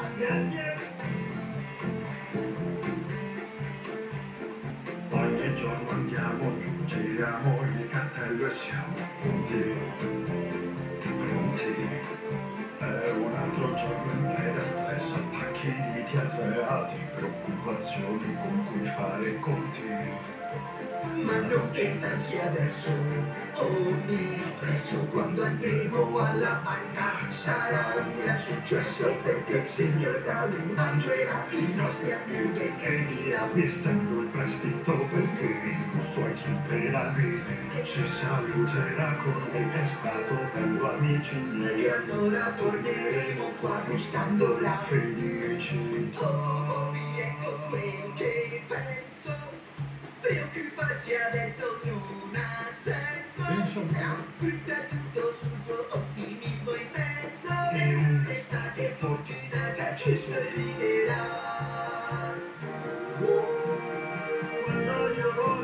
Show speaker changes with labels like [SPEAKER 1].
[SPEAKER 1] Grazie. Ogni giorno andiamo giù, giriamo il cartello e siamo pronti, pronti. È un altro giorno in mera stress, pacchi di TRA, di preoccupazioni con cui fare i conti.
[SPEAKER 2] Ma non pensarci adesso, oh mi stresso quando andremo alla banca, sarà un gran successo perché il signor Darwin mangerà i nostri hamburger e dirà:
[SPEAKER 1] mi stendo il prestito perché il gusto ai superami, ci saluterà con me, è stato bello amici miei,
[SPEAKER 2] e allora torneremo qua gustando la
[SPEAKER 1] felici.
[SPEAKER 2] Oh Bobby, ecco quel che penso. Preoccuparsi adesso non ha senso. È un buttato sul tuo ottimismo immenso. E l'estate fortunata ci sorriderà.
[SPEAKER 1] Quando io